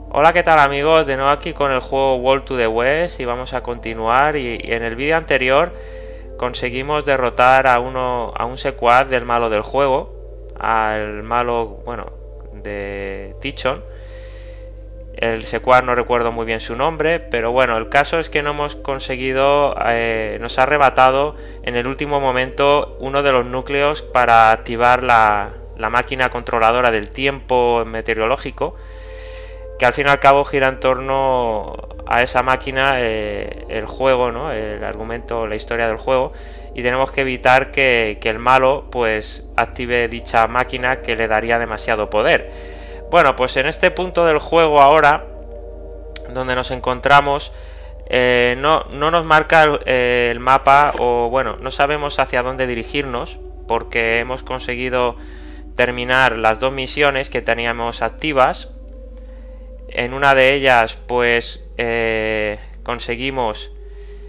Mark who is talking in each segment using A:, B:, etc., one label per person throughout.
A: Hola, ¿qué tal amigos? De nuevo aquí con el juego World to the West y vamos a continuar y en el vídeo anterior conseguimos derrotar a un secuaz del malo del juego, al malo, bueno, de Tichon. El secuaz no recuerdo muy bien su nombre, pero bueno, el caso es que no hemos conseguido, nos ha arrebatado en el último momento uno de los núcleos para activar la máquina controladora del tiempo meteorológico, que al fin y al cabo gira en torno a esa máquina el juego, ¿no? El argumento, la historia del juego, y tenemos que evitar que el malo pues active dicha máquina que le daría demasiado poder. Bueno, pues en este punto del juego ahora, donde nos encontramos, no nos marca el mapa, o bueno, no sabemos hacia dónde dirigirnos, porque hemos conseguido terminar las dos misiones que teníamos activas. En una de ellas pues conseguimos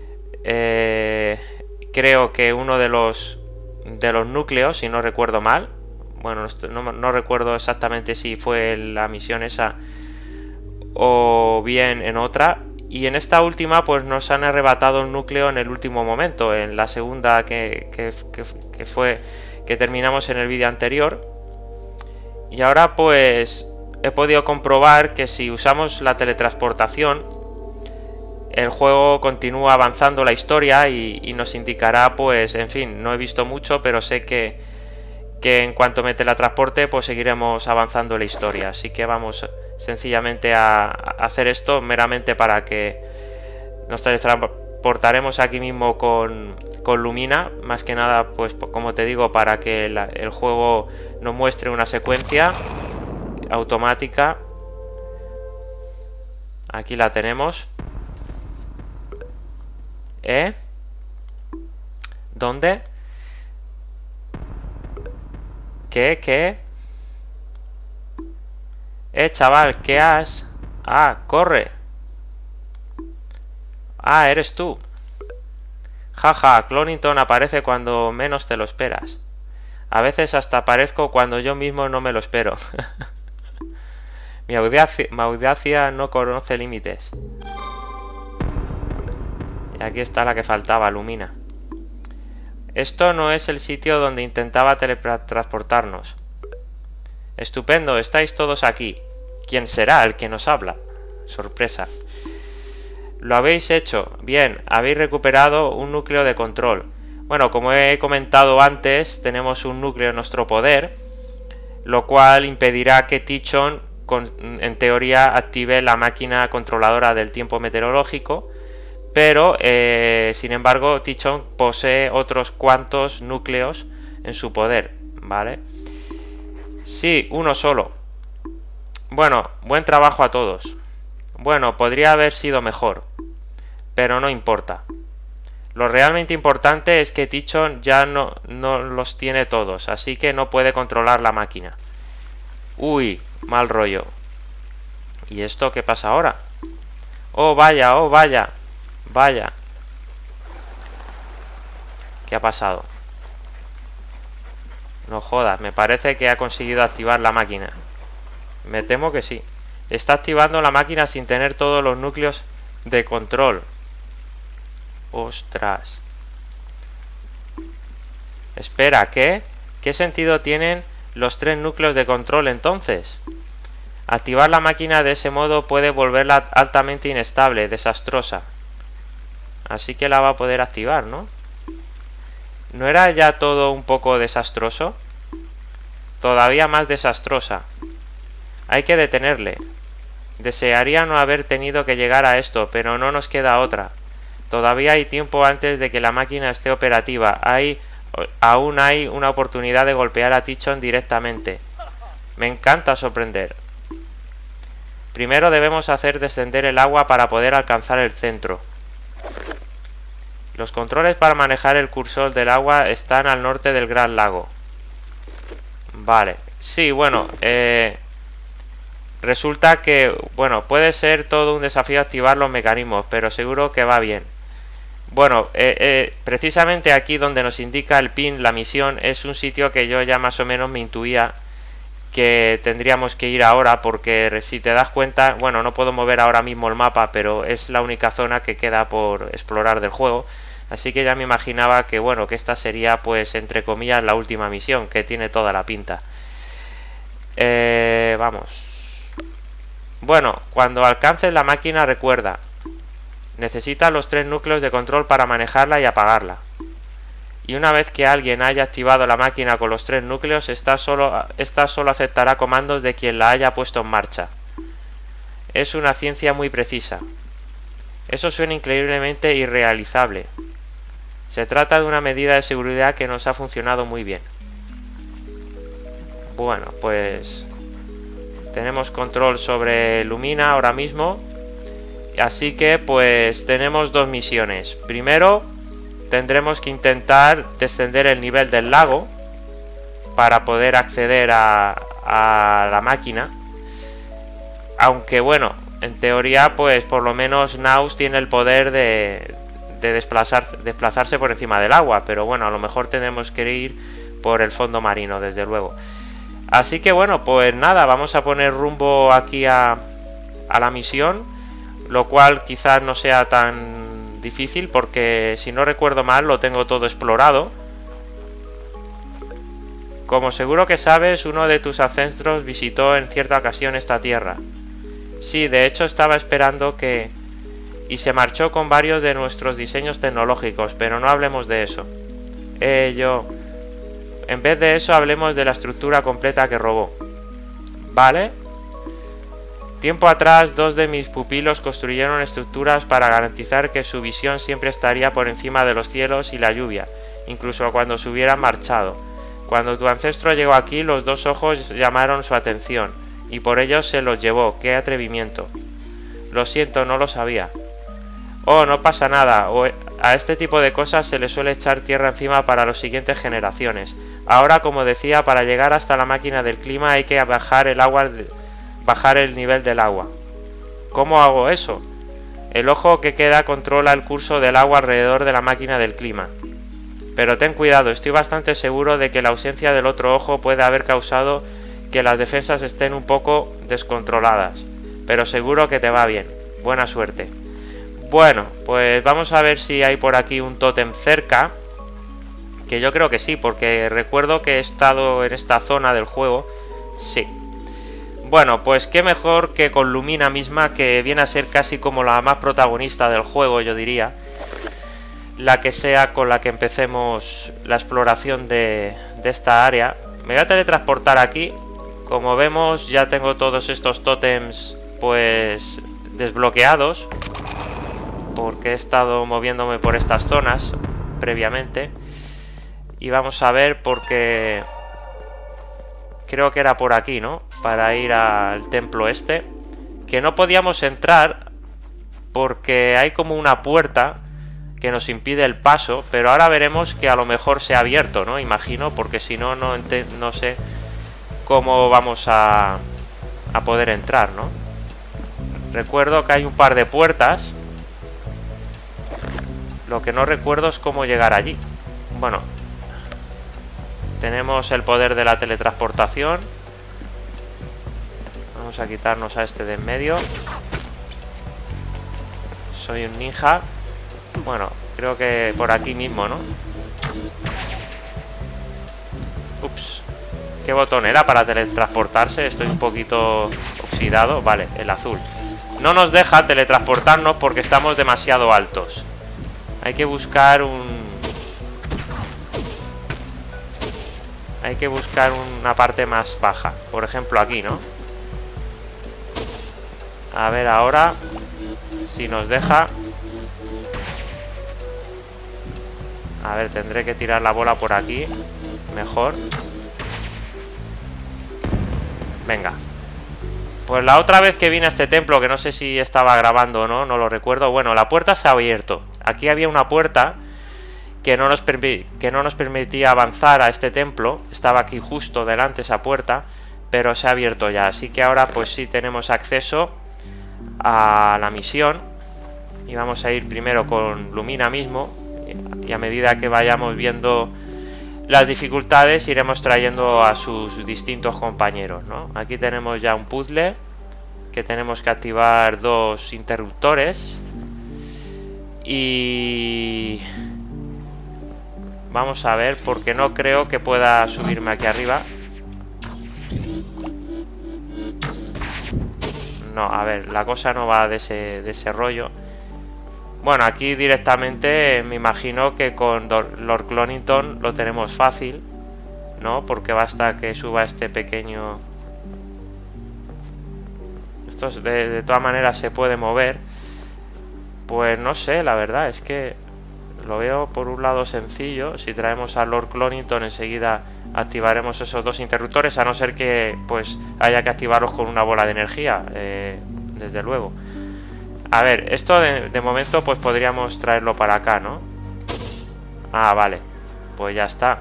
A: creo que uno de los núcleos, si no recuerdo mal. Bueno, no recuerdo exactamente si fue la misión esa o bien en otra. Y en esta última pues nos han arrebatado un núcleo en el último momento, en la segunda que terminamos en el vídeo anterior. Y ahora pues he podido comprobar que si usamos la teletransportación, el juego continúa avanzando la historia y nos indicará, pues, en fin, no he visto mucho, pero sé que en cuanto me teletransporte, pues seguiremos avanzando la historia. Así que vamos sencillamente a hacer esto meramente para que nos teletransportaremos aquí mismo con Lumina, más que nada, pues como te digo, para que el juego nos muestre una secuencia automática. Aquí la tenemos. ¿Dónde? ¿Qué? Chaval, ¿qué has? Ah, corre. Ah, eres tú. Jaja, Clonington aparece cuando menos te lo esperas. A veces hasta aparezco cuando yo mismo no me lo espero. Mi audacia no conoce límites. Y aquí está la que faltaba, Lumina. Esto no es el sitio donde intentaba teletransportarnos. Estupendo, estáis todos aquí. ¿Quién será el que nos habla? Sorpresa. Lo habéis hecho. Bien, habéis recuperado un núcleo de control. Bueno, como he comentado antes, tenemos un núcleo en nuestro poder, lo cual impedirá que Tichon, en teoría, active la máquina controladora del tiempo meteorológico. Pero, sin embargo, Tichon posee otros cuantos núcleos en su poder, ¿vale? Sí, uno solo. Bueno, buen trabajo a todos. Bueno, podría haber sido mejor, pero no importa. Lo realmente importante es que Tichon ya no los tiene todos, así que no puede controlar la máquina. Uy, mal rollo. ¿Y esto qué pasa ahora? Oh, vaya, oh, vaya. Vaya. ¿Qué ha pasado? No jodas, me parece que ha conseguido activar la máquina. Me temo que sí. Está activando la máquina sin tener todos los núcleos de control. Ostras. Espera, ¿qué? ¿Qué sentido tienen los 3 núcleos de control entonces? Activar la máquina de ese modo puede volverla altamente inestable, desastrosa. Así que la va a poder activar, ¿no? ¿No era ya todo un poco desastroso? Todavía más desastrosa. Hay que detenerle. Desearía no haber tenido que llegar a esto, pero no nos queda otra. Todavía hay tiempo antes de que la máquina esté operativa. Aún hay una oportunidad de golpear a Tichon directamente. Me encanta sorprender. Primero debemos hacer descender el agua para poder alcanzar el centro. Los controles para manejar el cursor del agua están al norte del gran lago. Vale. Sí, bueno, resulta que, bueno, puede ser todo un desafío activar los mecanismos, pero seguro que va bien. Bueno, precisamente aquí donde nos indica el pin, la misión, es un sitio que yo ya más o menos me intuía que tendríamos que ir ahora, porque si te das cuenta, bueno, no puedo mover ahora mismo el mapa, pero es la única zona que queda por explorar del juego. Así que ya me imaginaba que, bueno, que esta sería, pues, entre comillas, la última misión, que tiene toda la pinta. Vamos. Bueno, cuando alcances la máquina, recuerda, necesitas los 3 núcleos de control para manejarla y apagarla. Y una vez que alguien haya activado la máquina con los 3 núcleos, esta solo aceptará comandos de quien la haya puesto en marcha. Es una ciencia muy precisa. Eso suena increíblemente irrealizable. Se trata de una medida de seguridad que nos ha funcionado muy bien. Bueno, pues tenemos control sobre Lumina ahora mismo. Así que pues tenemos 2 misiones. Primero, tendremos que intentar descender el nivel del lago para poder acceder a la máquina. Aunque bueno, en teoría pues por lo menos Naus tiene el poder de desplazarse por encima del agua. Pero bueno, a lo mejor tenemos que ir por el fondo marino, desde luego. Así que bueno, pues nada, vamos a poner rumbo aquí a la misión. Lo cual quizás no sea tan difícil, porque si no recuerdo mal lo tengo todo explorado. Como seguro que sabes, uno de tus ancestros visitó en cierta ocasión esta tierra. Sí, de hecho estaba esperando que... y se marchó con varios de nuestros diseños tecnológicos, pero no hablemos de eso. En vez de eso, hablemos de la estructura completa que robó. ¿Vale? Tiempo atrás, 2 de mis pupilos construyeron estructuras para garantizar que su visión siempre estaría por encima de los cielos y la lluvia, incluso cuando se hubieran marchado. Cuando tu ancestro llegó aquí, los 2 ojos llamaron su atención, y por ello se los llevó. ¡Qué atrevimiento! Lo siento, no lo sabía. Oh, no pasa nada. A este tipo de cosas se le suele echar tierra encima para las siguientes generaciones. Ahora, como decía, para llegar hasta la máquina del clima hay que bajar el nivel del agua. ¿Cómo hago eso? El ojo que queda controla el curso del agua alrededor de la máquina del clima. Pero ten cuidado, estoy bastante seguro de que la ausencia del otro ojo puede haber causado que las defensas estén un poco descontroladas. Pero seguro que te va bien. Buena suerte. Bueno, pues vamos a ver si hay por aquí un tótem cerca. Que yo creo que sí, porque recuerdo que he estado en esta zona del juego. Sí. Bueno, pues qué mejor que con Lumina misma, que viene a ser casi como la más protagonista del juego, yo diría. La que sea con la que empecemos la exploración de esta área. Me voy a teletransportar aquí. Como vemos, ya tengo todos estos tótems pues desbloqueados, porque he estado moviéndome por estas zonas previamente. Y vamos a ver, porque creo que era por aquí, ¿no? Para ir al templo este, que no podíamos entrar porque hay como una puerta que nos impide el paso, pero ahora veremos que a lo mejor se ha abierto, ¿no? Imagino, porque si no, no sé cómo vamos a poder entrar, ¿no? Recuerdo que hay un par de puertas. Lo que no recuerdo es cómo llegar allí. Bueno, tenemos el poder de la teletransportación. Vamos a quitarnos a este de en medio. Soy un ninja. Bueno, creo que por aquí mismo, ¿no? Ups. ¿Qué botón era para teletransportarse? Estoy un poquito oxidado. Vale, el azul. No nos deja teletransportarnos porque estamos demasiado altos. Hay que buscar una parte más baja. Por ejemplo aquí, ¿no? A ver ahora si nos deja. A ver, tendré que tirar la bola por aquí. Mejor. Venga. Pues la otra vez que vine a este templo, que no sé si estaba grabando o no, no lo recuerdo. Bueno, la puerta se ha abierto. Aquí había una puerta que no nos permitía avanzar a este templo. Estaba aquí justo delante esa puerta, pero se ha abierto ya. Así que ahora pues sí tenemos acceso a la misión. Y vamos a ir primero con Lumina mismo. Y a medida que vayamos viendo las dificultades iremos trayendo a sus distintos compañeros, ¿no? Aquí tenemos ya un puzzle que tenemos que activar 2 interruptores y vamos a ver, porque no creo que pueda subirme aquí arriba. No, a ver, la cosa no va de ese rollo. Bueno, aquí directamente me imagino que con Lord Clonington lo tenemos fácil, ¿no? Porque basta que suba este pequeño... Esto de todas maneras se puede mover. Pues no sé, la verdad es que lo veo por un lado sencillo. Si traemos a Lord Clonington enseguida activaremos esos 2 interruptores, a no ser que pues haya que activarlos con una bola de energía, desde luego. A ver, esto de momento pues podríamos traerlo para acá, ¿no? Ah, vale, pues ya está.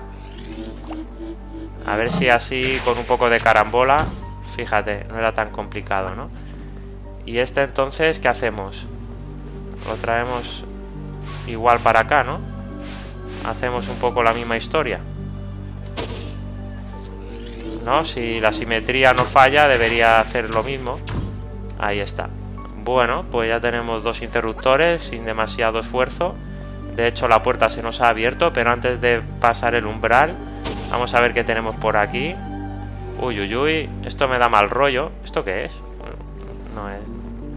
A: A ver si así con un poco de carambola, fíjate, no era tan complicado, ¿no? Y este entonces, ¿qué hacemos? Lo traemos igual para acá, ¿no? Hacemos un poco la misma historia, ¿no? Si la simetría no falla, debería hacer lo mismo. Ahí está. Bueno, pues ya tenemos 2 interruptores sin demasiado esfuerzo. De hecho, la puerta se nos ha abierto, pero antes de pasar el umbral, vamos a ver qué tenemos por aquí. Uy, uy, uy. Esto me da mal rollo. ¿Esto qué es? No es...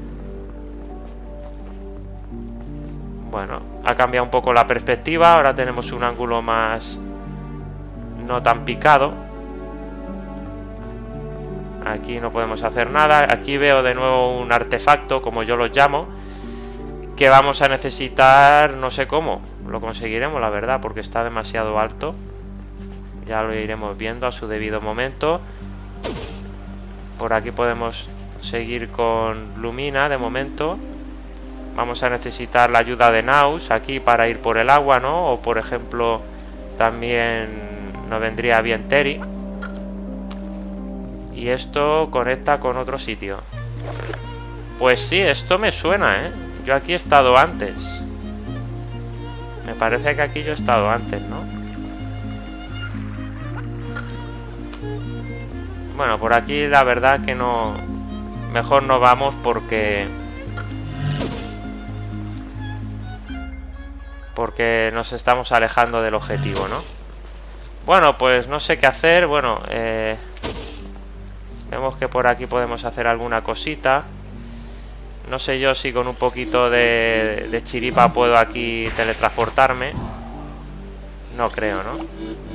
A: Bueno, ha cambiado un poco la perspectiva. Ahora tenemos un ángulo más... no tan picado. Aquí no podemos hacer nada. Aquí veo de nuevo un artefacto, como yo los llamo, que vamos a necesitar, no sé cómo. Lo conseguiremos, la verdad, porque está demasiado alto. Ya lo iremos viendo a su debido momento. Por aquí podemos seguir con Lumina de momento. Vamos a necesitar la ayuda de Naus aquí para ir por el agua, ¿no? O por ejemplo, también nos vendría bien Terry. Y esto conecta con otro sitio. Pues sí, esto me suena, ¿eh? Yo aquí he estado antes. Me parece que aquí yo he estado antes, ¿no? Bueno, por aquí la verdad que no... Mejor no vamos porque nos estamos alejando del objetivo, ¿no? Bueno, pues no sé qué hacer. Bueno, vemos que por aquí podemos hacer alguna cosita. No sé yo si con un poquito de chiripa puedo aquí teletransportarme. No creo, ¿no?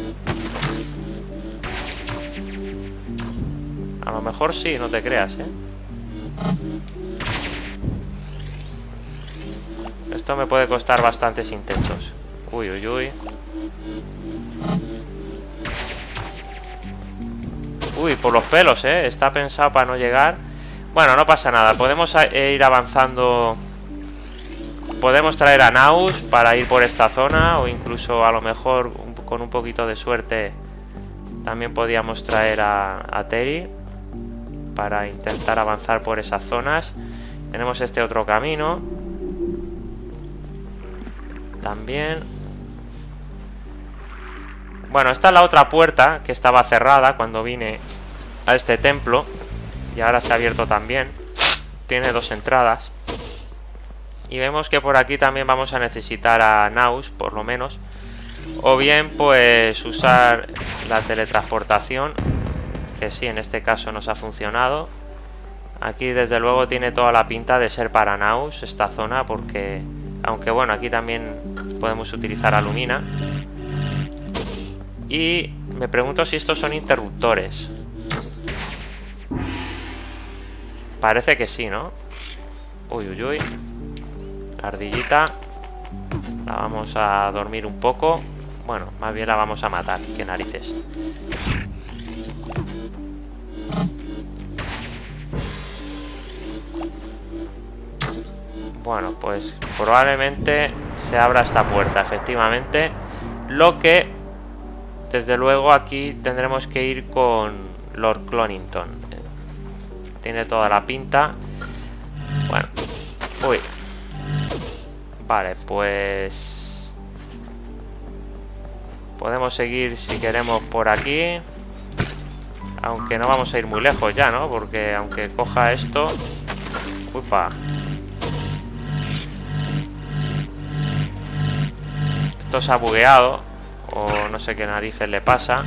A: A lo mejor sí, no te creas, ¿eh? Esto me puede costar bastantes intentos. Uy, uy, uy. Uy, por los pelos, ¿eh? Está pensado para no llegar. Bueno, no pasa nada. Podemos ir avanzando. Podemos traer a Naus para ir por esta zona. O incluso a lo mejor con un poquito de suerte también podíamos traer a Terry para intentar avanzar por esas zonas. Tenemos este otro camino también. Bueno, esta es la otra puerta que estaba cerrada cuando vine a este templo y ahora se ha abierto también. Tiene 2 entradas. Y vemos que por aquí también vamos a necesitar a Naus, por lo menos. O bien, pues, usar la teletransportación, que sí, en este caso nos ha funcionado. Aquí, desde luego, tiene toda la pinta de ser para Naus esta zona, porque... Aunque, bueno, aquí también podemos utilizar a Lumina. Y me pregunto si estos son interruptores. Parece que sí, ¿no? Uy, uy, uy. La ardillita. La vamos a dormir un poco. Bueno, más bien la vamos a matar. Qué narices. Bueno, pues probablemente se abra esta puerta, efectivamente. Lo que, desde luego, aquí tendremos que ir con Lord Clonington. Tiene toda la pinta. Bueno. Uy. Vale, pues... Podemos seguir si queremos por aquí. Aunque no vamos a ir muy lejos ya, ¿no? Porque aunque coja esto... ¡Upa! Esto se ha bugueado. O no sé qué narices le pasa.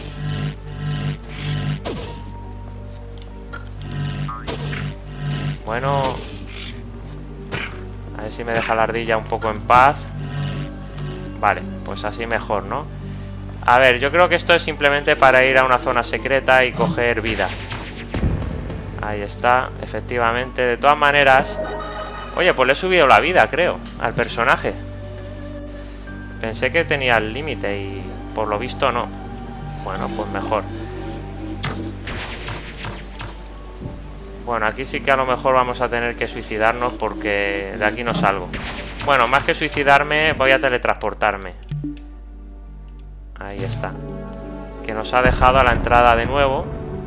A: Bueno... A ver si me deja la ardilla un poco en paz. Vale, pues así mejor, ¿no? A ver, yo creo que esto es simplemente para ir a una zona secreta y coger vida. Ahí está, efectivamente. De todas maneras... Oye, pues le he subido la vida, creo, al personaje. Pensé que tenía el límite y por lo visto no. Bueno, pues mejor. Bueno, aquí sí que a lo mejor vamos a tener que suicidarnos porque de aquí no salgo. Bueno, más que suicidarme, voy a teletransportarme. Ahí está. Que nos ha dejado a la entrada de nuevo.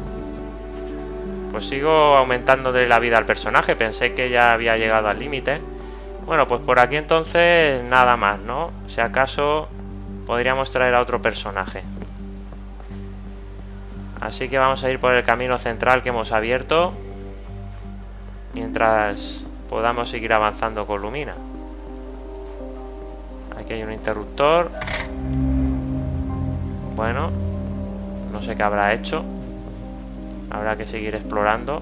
A: Pues sigo aumentándole la vida al personaje. Pensé que ya había llegado al límite. Bueno, pues por aquí entonces nada más, ¿no? Si acaso podríamos traer a otro personaje. Así que vamos a ir por el camino central que hemos abierto. Mientras podamos seguir avanzando con Lumina. Aquí hay un interruptor. Bueno, no sé qué habrá hecho. Habrá que seguir explorando.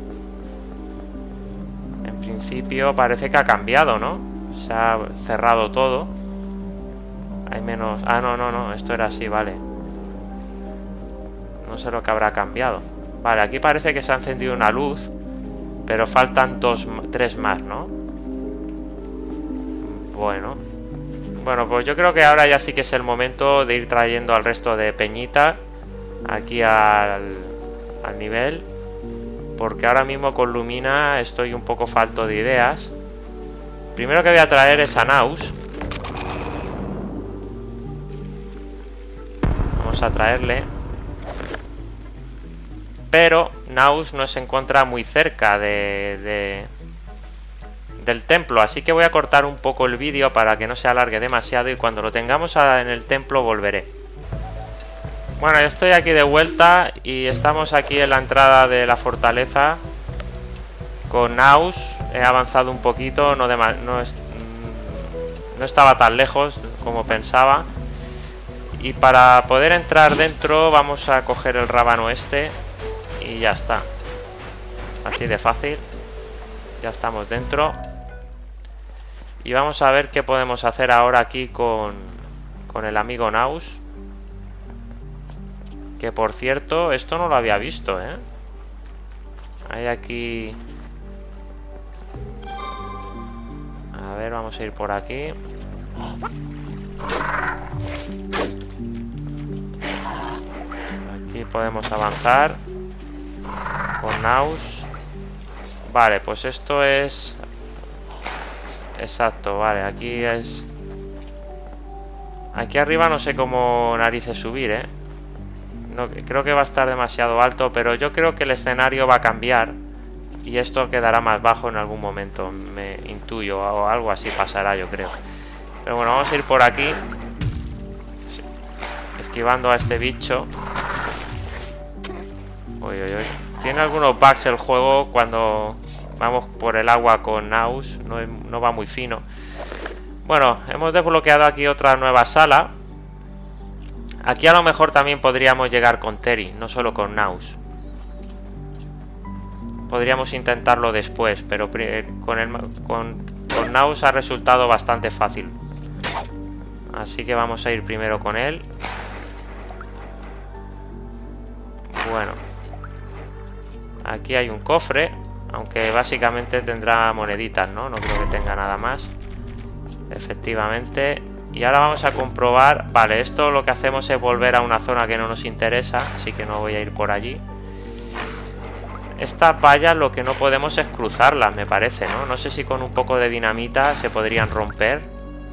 A: En principio parece que ha cambiado, ¿no? Se ha cerrado todo. Hay menos... Ah, no, esto era así, vale. No sé lo que habrá cambiado. Vale, aquí parece que se ha encendido una luz. Pero faltan 3 más, ¿no? Bueno, pues yo creo que ahora ya sí que es el momento de ir trayendo al resto de peñita aquí al nivel. Porque ahora mismo con Lumina estoy un poco falto de ideas. Primero que voy a traer es a Naus. Vamos a traerle. Pero Naus no se encuentra muy cerca del templo, así que voy a cortar un poco el vídeo para que no se alargue demasiado y cuando lo tengamos en el templo volveré. Bueno, ya estoy aquí de vuelta y estamos aquí en la entrada de la fortaleza con Naus. He avanzado un poquito, no estaba tan lejos como pensaba. Y para poder entrar dentro vamos a coger el rábano este. Y ya está. Así de fácil. Ya estamos dentro. Y vamos a ver qué podemos hacer ahora aquí con el amigo Naus. Que por cierto, esto no lo había visto, ¿eh? Hay aquí... A ver, vamos a ir por aquí. Aquí podemos avanzar con Naus. Vale, pues esto es... Exacto, vale, aquí es... Aquí arriba no sé cómo narices subir, ¿eh? No, creo que va a estar demasiado alto, pero yo creo que el escenario va a cambiar. Y esto quedará más bajo en algún momento, me intuyo, o algo así pasará, yo creo. Pero bueno, vamos a ir por aquí. Esquivando a este bicho. Uy. Tiene algunos bugs el juego cuando vamos por el agua con Naus. No va muy fino. Bueno, hemos desbloqueado aquí otra nueva sala. Aquí a lo mejor también podríamos llegar con Terry, no solo con Naus. Podríamos intentarlo después, pero con Naus ha resultado bastante fácil. Así que vamos a ir primero con él. Bueno. Aquí hay un cofre, aunque básicamente tendrá moneditas, ¿no? No creo que tenga nada más. Efectivamente. Y ahora vamos a comprobar... Vale, esto lo que hacemos es volver a una zona que no nos interesa, así que no voy a ir por allí. Estas vallas lo que no podemos es cruzarlas, me parece, ¿no? No sé si con un poco de dinamita se podrían romper.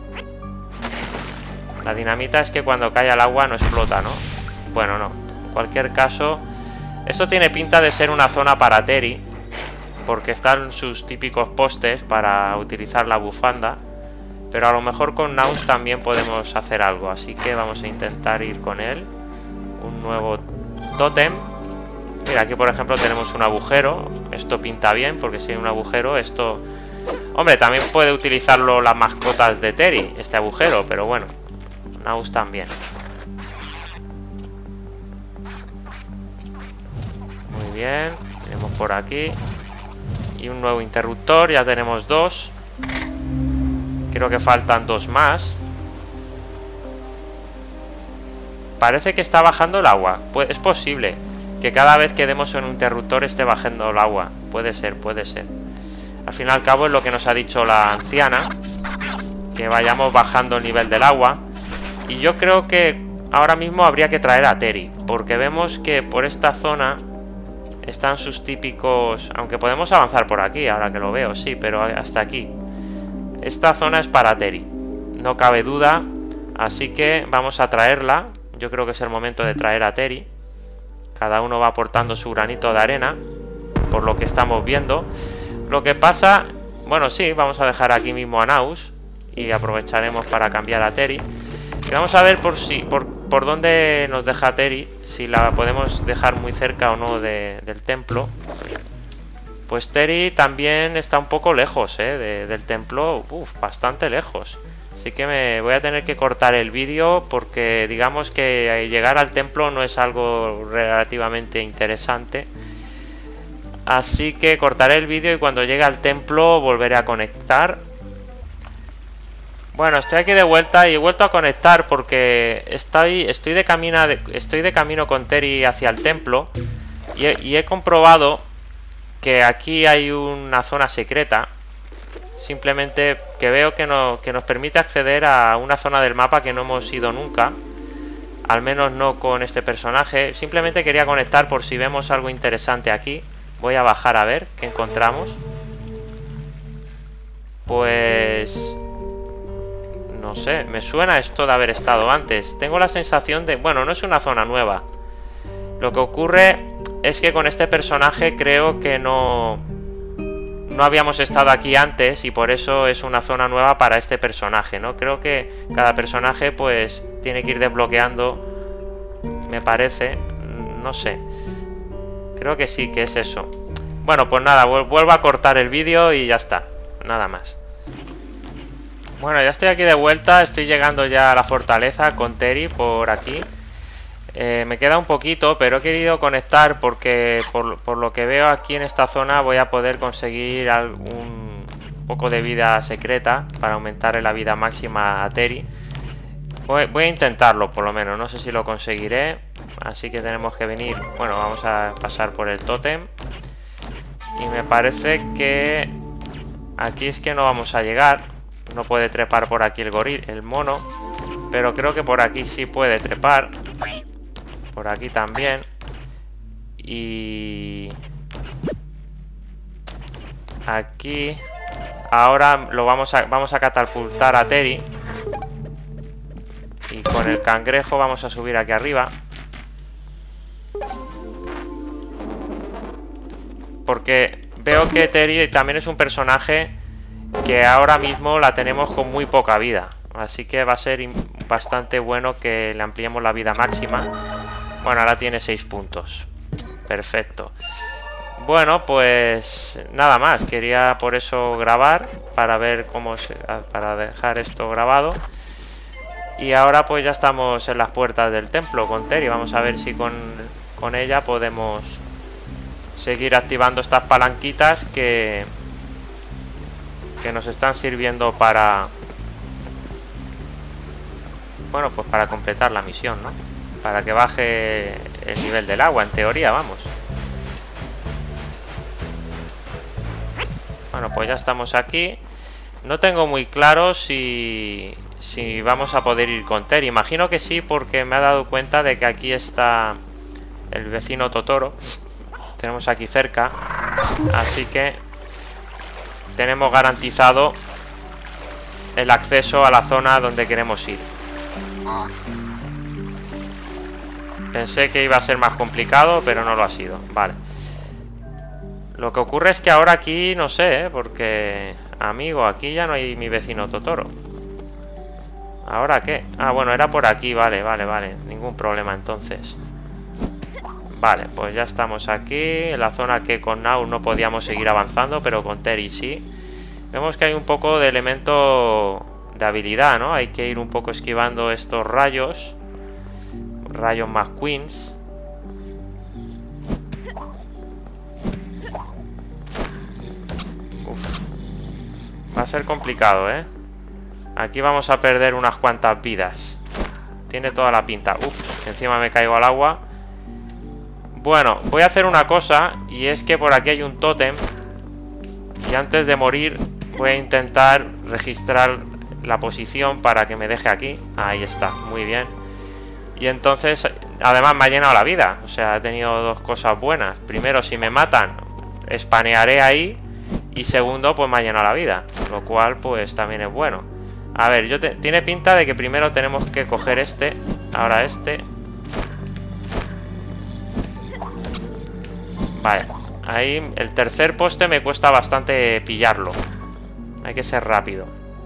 A: La dinamita es que cuando cae al agua no explota, ¿no? Bueno, no. En cualquier caso, esto tiene pinta de ser una zona para Terry, porque están sus típicos postes para utilizar la bufanda. Pero a lo mejor con Naus también podemos hacer algo. Así que vamos a intentar ir con él. Un nuevo tótem. Mira, aquí por ejemplo tenemos un agujero. Esto pinta bien porque si hay un agujero, esto... Hombre, también puede utilizarlo las mascotas de Terry, este agujero, pero bueno. Naus también. Muy bien. Tenemos por aquí. Y un nuevo interruptor, ya tenemos 2. Creo que faltan 2 más. Parece que está bajando el agua. Pues es posible que cada vez que demos un interruptor esté bajando el agua. Puede ser, puede ser. Al fin y al cabo es lo que nos ha dicho la anciana, que vayamos bajando el nivel del agua. Y yo creo que ahora mismo habría que traer a Terry, porque vemos que por esta zona están sus típicos... Aunque podemos avanzar por aquí, ahora que lo veo, sí, pero hasta aquí. Esta zona es para Terry, no cabe duda. Así que vamos a traerla. Yo creo que es el momento de traer a Terry. Cada uno va aportando su granito de arena, por lo que estamos viendo. Lo que pasa... Bueno, sí, vamos a dejar aquí mismo a Naus. Y aprovecharemos para cambiar a Terry. Y vamos a ver por dónde nos deja Terry. Si la podemos dejar muy cerca o no del templo. Pues Terry también está un poco lejos, del templo. Bastante lejos. Así que me voy a tener que cortar el vídeo, porque digamos que llegar al templo no es algo relativamente interesante. Así que cortaré el vídeo y cuando llegue al templo volveré a conectar. Bueno, estoy aquí de vuelta y he vuelto a conectar porque estoy de camino con Terry hacia el templo y he comprobado que aquí hay una zona secreta. Simplemente que veo que nos permite acceder a una zona del mapa que no hemos ido nunca. Al menos no con este personaje. Simplemente quería conectar por si vemos algo interesante aquí. Voy a bajar a ver qué encontramos. Pues... No sé, me suena esto de haber estado antes. Tengo la sensación de... Bueno, no es una zona nueva. Lo que ocurre es que con este personaje creo que no habíamos estado aquí antes y por eso es una zona nueva para este personaje, ¿no? Creo que cada personaje pues tiene que ir desbloqueando, me parece, no sé. Creo que sí, que es eso. Bueno, pues nada, vuelvo a cortar el vídeo y ya está, nada más. Bueno, ya estoy aquí de vuelta, estoy llegando ya a la fortaleza con Terry por aquí. Me queda un poquito, pero he querido conectar porque por lo que veo aquí en esta zona voy a poder conseguir un poco de vida secreta para aumentarle la vida máxima a Terry. Voy a intentarlo por lo menos, no sé si lo conseguiré. Así que tenemos que venir, bueno, vamos a pasar por el tótem. Y me parece que aquí es que no vamos a llegar. No puede trepar por aquí el mono. Pero creo que por aquí sí puede trepar. Por aquí también. Y... aquí... Ahora lo vamos a catapultar a Terry. Y con el cangrejo vamos a subir aquí arriba. Porque veo que Terry también es un personaje que ahora mismo la tenemos con muy poca vida. Así que va a ser bastante bueno que le ampliemos la vida máxima. Bueno, ahora tiene 6 puntos. Perfecto. Bueno, pues nada más. Quería por eso grabar para ver para dejar esto grabado. Y ahora pues ya estamos en las puertas del templo con Terry. Vamos a ver si con ella podemos seguir activando estas palanquitas que nos están sirviendo para... Bueno, pues para completar la misión, ¿no? Para que baje el nivel del agua, en teoría, vamos. Bueno, pues ya estamos aquí. No tengo muy claro si vamos a poder ir con Terry. Imagino que sí, porque me he dado cuenta de que aquí está el vecino Totoro. Tenemos aquí cerca. Así que tenemos garantizado el acceso a la zona donde queremos ir. Pensé que iba a ser más complicado, pero no lo ha sido. Vale. Lo que ocurre es que ahora aquí, no sé, porque... Amigo, aquí ya no hay mi vecino Totoro. ¿Ahora qué? Ah, bueno, era por aquí. Vale, vale, vale. Ningún problema entonces. Vale, pues ya estamos aquí. En la zona que con Now no podíamos seguir avanzando, pero con Terry sí. Vemos que hay un poco de elemento de habilidad, ¿no? Hay que ir un poco esquivando estos rayos. Rayos McQueens. Uf. Va a ser complicado, ¿eh? Aquí vamos a perder unas cuantas vidas. Tiene toda la pinta. Uf, encima me caigo al agua. Bueno, voy a hacer una cosa. Y es que por aquí hay un tótem. Y antes de morir voy a intentar registrar la posición para que me deje aquí. Ahí está, muy bien. Y entonces, además me ha llenado la vida. O sea, he tenido dos cosas buenas. Primero, si me matan, espanearé ahí. Y segundo, pues me ha llenado la vida. Lo cual, pues también es bueno. A ver, tiene pinta de que primero tenemos que coger este. Ahora este. Vale. Ahí el tercer poste me cuesta bastante pillarlo. Hay que ser rápido.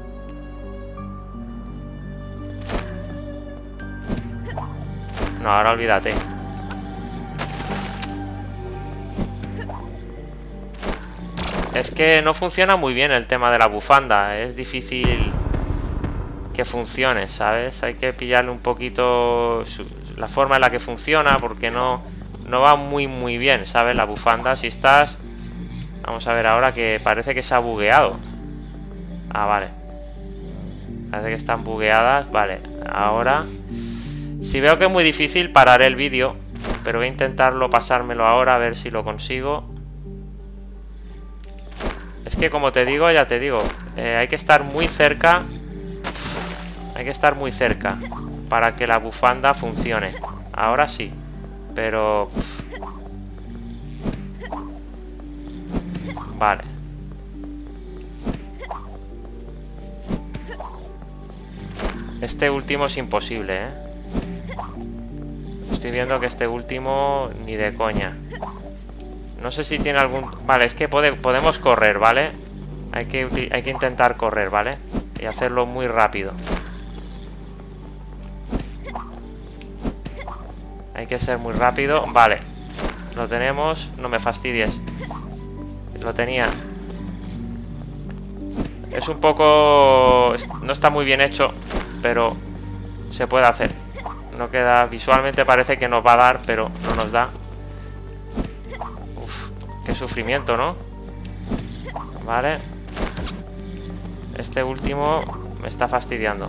A: No, ahora olvídate. Es que no funciona muy bien el tema de la bufanda. Es difícil que funcione, ¿sabes? Hay que pillarle un poquito la forma en la que funciona, porque no va muy bien, ¿sabes? La bufanda, si estás... Vamos a ver ahora que parece que se ha bugueado. Ah, vale. Parece que están bugueadas. Vale, ahora... Si veo que es muy difícil, pararé el vídeo. Pero voy a intentarlo, pasármelo ahora, a ver si lo consigo. Es que como te digo, ya te digo, hay que estar muy cerca. Hay que estar muy cerca para que la bufanda funcione. Ahora sí, pero... Vale. Este último es imposible, ¿eh? Estoy viendo que este último ni de coña. No sé si tiene algún... Vale, es que podemos correr, ¿vale? Hay que intentar correr, ¿vale? Y hacerlo muy rápido. Hay que ser muy rápido. Vale. Lo tenemos. No me fastidies. Lo tenía. Es un poco... No está muy bien hecho, pero se puede hacer. No queda... Visualmente parece que nos va a dar, pero no nos da. Uf, qué sufrimiento, ¿no? Vale. Este último me está fastidiando.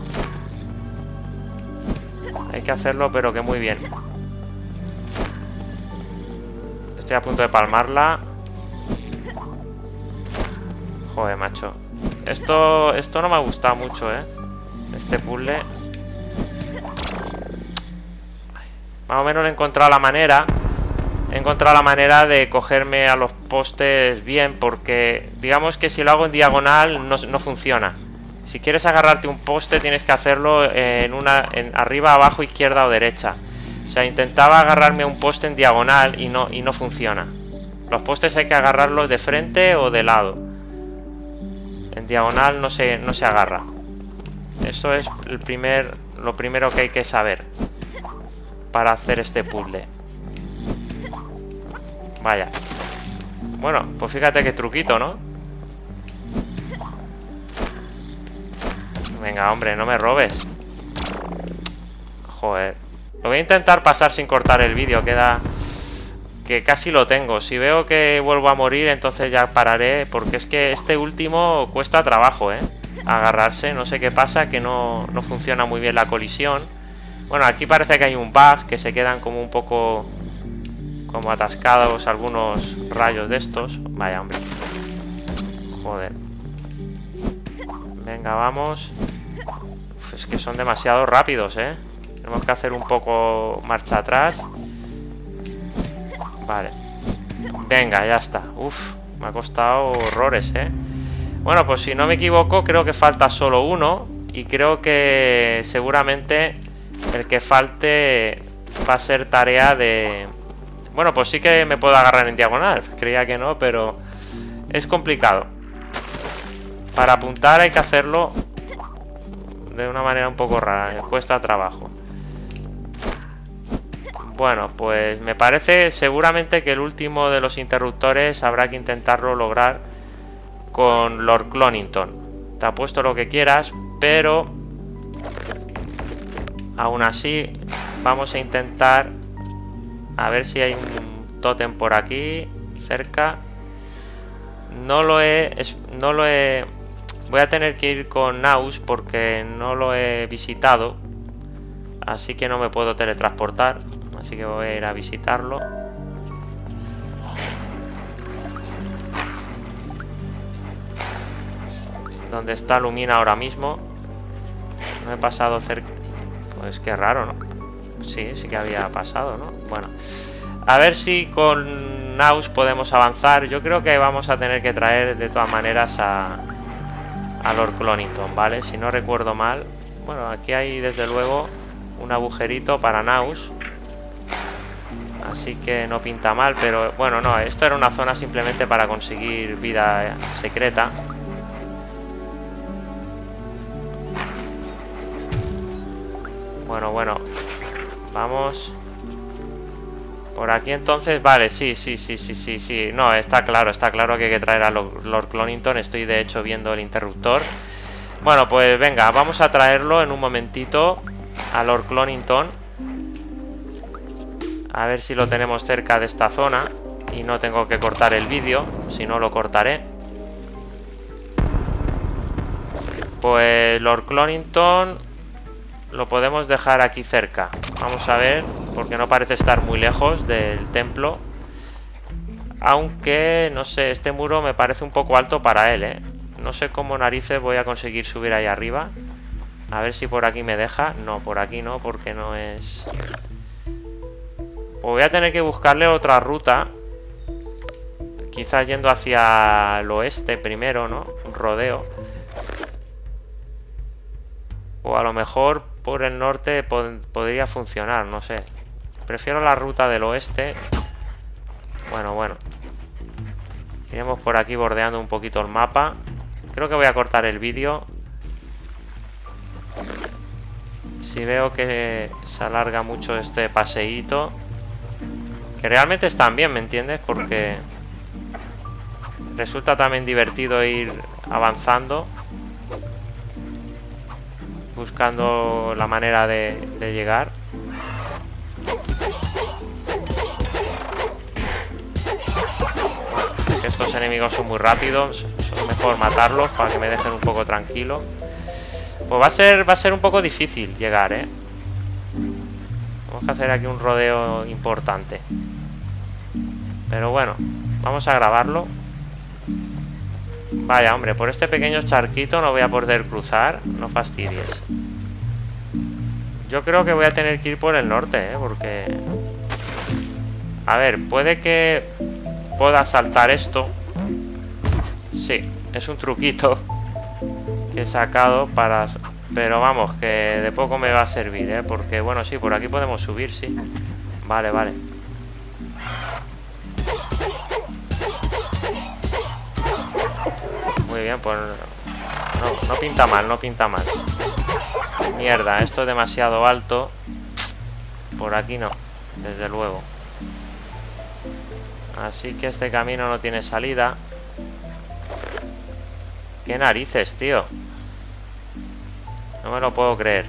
A: Hay que hacerlo, pero que muy bien. Estoy a punto de palmarla. Joder, macho. Esto no me ha gustado mucho, ¿eh? Este puzzle. Más o menos he encontrado la manera. He encontrado la manera de cogerme a los postes bien, porque digamos que si lo hago en diagonal no funciona. Si quieres agarrarte un poste tienes que hacerlo en arriba, abajo, izquierda o derecha. O sea, intentaba agarrarme a un poste en diagonal y no funciona. Los postes hay que agarrarlos de frente o de lado. En diagonal no se agarra. Eso es lo primero que hay que saber para hacer este puzzle. Vaya. Bueno, pues fíjate qué truquito, ¿no? Venga, hombre, no me robes. Joder. Lo voy a intentar pasar sin cortar el vídeo. Queda... Que casi lo tengo. Si veo que vuelvo a morir, entonces ya pararé. Porque es que este último cuesta trabajo, ¿eh? Agarrarse. No sé qué pasa, que no funciona muy bien la colisión. Bueno, aquí parece que hay un bug, que se quedan como un poco... Como atascados algunos rayos de estos. Vaya, hombre. Joder. Venga, vamos. Uf, es que son demasiado rápidos, ¿eh? Tenemos que hacer un poco marcha atrás. Vale. Venga, ya está. Uf, me ha costado horrores, ¿eh? Bueno, pues si no me equivoco, creo que falta solo uno. Y creo que seguramente el que falte va a ser tarea de... Bueno, pues sí que me puedo agarrar en diagonal. Creía que no, pero es complicado. Para apuntar hay que hacerlo de una manera un poco rara, cuesta trabajo. Bueno, pues me parece seguramente que el último de los interruptores habrá que intentarlo lograr con Lord Clonington. Te apuesto lo que quieras, pero aún así vamos a intentar a ver si hay un tótem por aquí cerca. No lo he... Voy a tener que ir con Naus porque no lo he visitado, así que no me puedo teletransportar. Así que voy a ir a visitarlo. ¿Dónde está Lumina ahora mismo? No he pasado cerca. Pues qué raro, ¿no? Sí que había pasado, ¿no? Bueno, a ver si con Naus podemos avanzar. Yo creo que vamos a tener que traer de todas maneras a Lord Clonington, ¿vale? Si no recuerdo mal. Bueno, aquí hay desde luego un agujerito para Naus. Así que no pinta mal, pero bueno, no, esto era una zona simplemente para conseguir vida secreta. Bueno, vamos por aquí entonces, vale, sí. No, está claro que hay que traer a Lord Clonington. Estoy de hecho viendo el interruptor. Bueno, pues venga, vamos a traerlo en un momentito a Lord Clonington. A ver si lo tenemos cerca de esta zona y no tengo que cortar el vídeo, si no lo cortaré. Pues Lord Clonington lo podemos dejar aquí cerca. Vamos a ver, porque no parece estar muy lejos del templo. Aunque, no sé, este muro me parece un poco alto para él, ¿eh? No sé cómo narices voy a conseguir subir ahí arriba. A ver si por aquí me deja. No, por aquí no, porque no es... Pues voy a tener que buscarle otra ruta. Quizás yendo hacia el oeste primero, ¿no? Un rodeo. O a lo mejor por el norte podría funcionar, no sé. Prefiero la ruta del oeste. Bueno. Iremos por aquí bordeando un poquito el mapa. Creo que voy a cortar el vídeo. Si veo que se alarga mucho este paseíto. Que realmente están bien, ¿me entiendes? Porque resulta también divertido ir avanzando, buscando la manera de llegar. Bueno, estos enemigos son muy rápidos, es mejor matarlos para que me dejen un poco tranquilo. Pues va a ser un poco difícil llegar, ¿eh? Vamos a hacer aquí un rodeo importante. Pero bueno, vamos a grabarlo. Vaya, hombre, por este pequeño charquito no voy a poder cruzar. No fastidies. Yo creo que voy a tener que ir por el norte, ¿eh? Porque... A ver, puede que pueda saltar esto. Sí, es un truquito que he sacado para... Pero vamos, que de poco me va a servir, ¿eh? Porque, bueno, sí, por aquí podemos subir, sí. Vale. Muy bien, pues... No pinta mal, no pinta mal. Mierda, esto es demasiado alto. Por aquí no, desde luego. Así que este camino no tiene salida. ¿Qué narices, tío? No me lo puedo creer.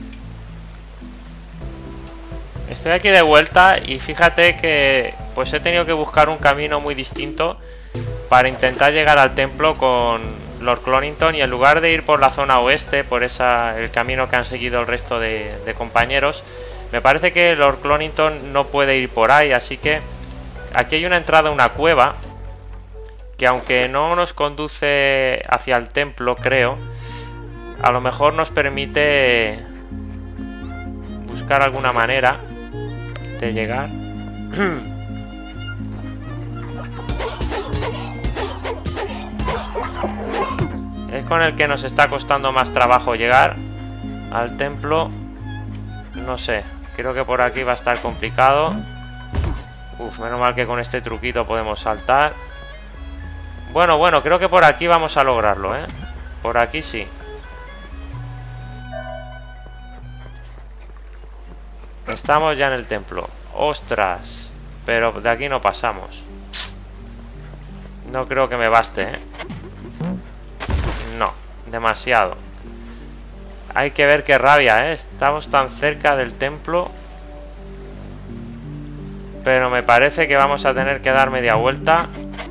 A: Estoy aquí de vuelta y fíjate que pues he tenido que buscar un camino muy distinto para intentar llegar al templo con Lord Clonington, y en lugar de ir por la zona oeste, por el camino que han seguido el resto de compañeros, me parece que Lord Clonington no puede ir por ahí, así que aquí hay una entrada a una cueva que, aunque no nos conduce hacia el templo, creo, a lo mejor nos permite buscar alguna manera de llegar. Es con el que nos está costando más trabajo llegar al templo. No sé, creo que por aquí va a estar complicado. Uf, menos mal que con este truquito podemos saltar. Bueno, creo que por aquí vamos a lograrlo, ¿eh? Por aquí sí. Estamos ya en el templo. ¡Ostras! Pero de aquí no pasamos. No creo que me baste, ¿eh? No, demasiado. Hay que ver qué rabia, ¿eh? Estamos tan cerca del templo. Pero me parece que vamos a tener que dar media vuelta.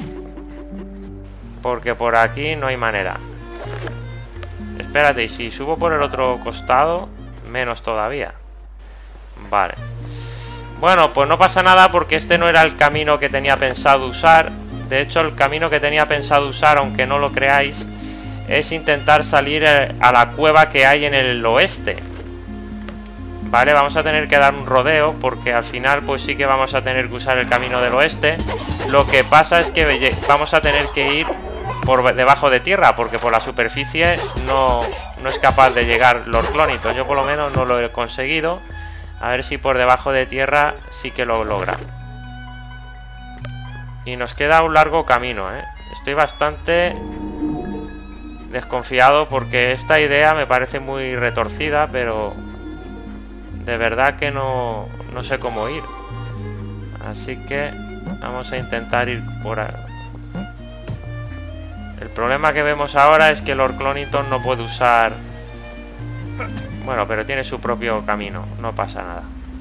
A: Porque por aquí no hay manera. Espérate, y si subo por el otro costado, menos todavía. Vale. Bueno, pues no pasa nada porque este no era el camino que tenía pensado usar. De hecho, el camino que tenía pensado usar, aunque no lo creáis, es intentar salir a la cueva que hay en el oeste. Vale, vamos a tener que dar un rodeo porque al final pues sí que vamos a tener que usar el camino del oeste. Lo que pasa es que vamos a tener que ir por debajo de tierra porque por la superficie no es capaz de llegar Lord Cloniton. Yo por lo menos no lo he conseguido. A ver si por debajo de tierra sí que lo logra. Y nos queda un largo camino, ¿eh? Estoy bastante desconfiado porque esta idea me parece muy retorcida, pero de verdad que no sé cómo ir. Así que vamos a intentar ir por ahí. El problema que vemos ahora es que Lord Cloniton no puede usar... Bueno, pero tiene su propio camino, no pasa nada.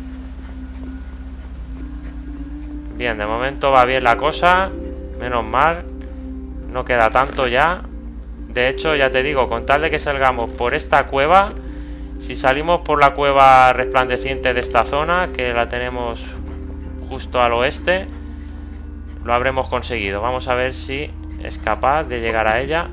A: Bien, de momento va bien la cosa. Menos mal. No queda tanto ya. De hecho, ya te digo, con tal de que salgamos por esta cueva... Si salimos por la cueva resplandeciente de esta zona, que la tenemos justo al oeste, lo habremos conseguido. Vamos a ver si es capaz de llegar a ella.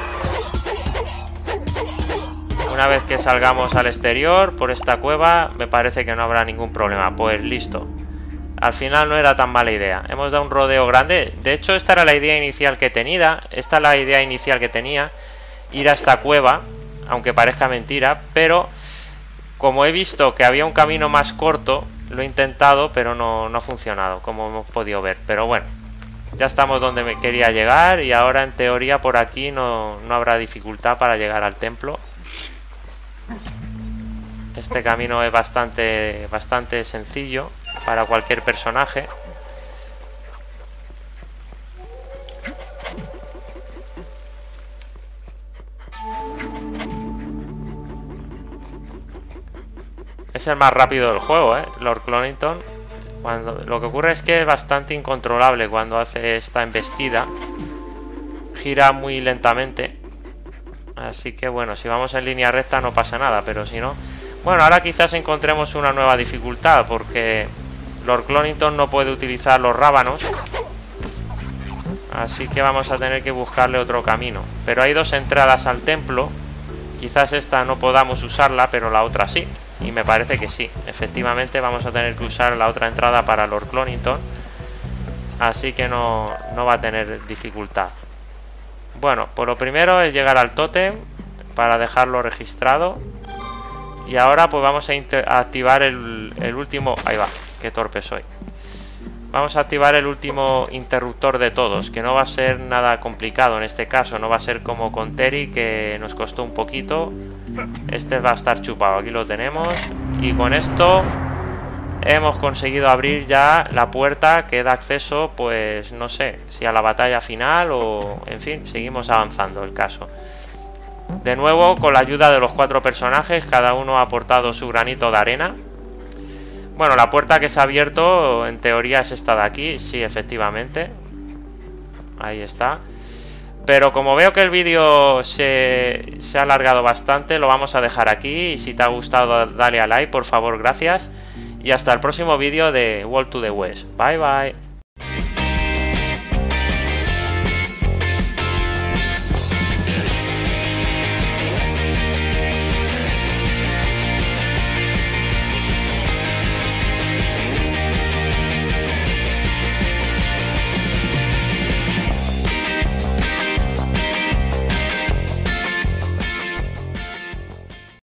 A: Una vez que salgamos al exterior por esta cueva, me parece que no habrá ningún problema. Pues listo. Al final no era tan mala idea. Hemos dado un rodeo grande. De hecho, esta era la idea inicial que tenía. Esta es la idea inicial que tenía. Ir a esta cueva, aunque parezca mentira. Pero como he visto que había un camino más corto, lo he intentado, pero no ha funcionado, como hemos podido ver. Pero bueno, ya estamos donde me quería llegar. Y ahora en teoría por aquí no habrá dificultad para llegar al templo. Este camino es bastante sencillo para cualquier personaje. Es el más rápido del juego, Lord Cloniton. Lo que ocurre es que es bastante incontrolable cuando hace esta embestida. Gira muy lentamente. Así que bueno, si vamos en línea recta no pasa nada, pero si no... Bueno, ahora quizás encontremos una nueva dificultad, porque Lord Cloniton no puede utilizar los rábanos. Así que vamos a tener que buscarle otro camino. Pero hay dos entradas al templo. Quizás esta no podamos usarla, pero la otra sí. Y me parece que sí. Efectivamente vamos a tener que usar la otra entrada para Lord Cloniton. Así que no va a tener dificultad. Bueno, pues lo primero es llegar al tótem para dejarlo registrado. Y ahora pues vamos a activar el último... Ahí va, qué torpe soy. Vamos a activar el último interruptor de todos, que no va a ser nada complicado en este caso. No va a ser como con Terry, que nos costó un poquito. Este va a estar chupado, aquí lo tenemos. Y con esto hemos conseguido abrir ya la puerta que da acceso, pues no sé, si a la batalla final o... En fin, seguimos avanzando el caso. De nuevo, con la ayuda de los 4 personajes, cada uno ha aportado su granito de arena. Bueno, la puerta que se ha abierto, en teoría es esta de aquí, sí, efectivamente. Ahí está. Pero como veo que el vídeo se ha alargado bastante, lo vamos a dejar aquí. Y si te ha gustado, dale a like, por favor, gracias. Y hasta el próximo vídeo de World to the West. Bye, bye.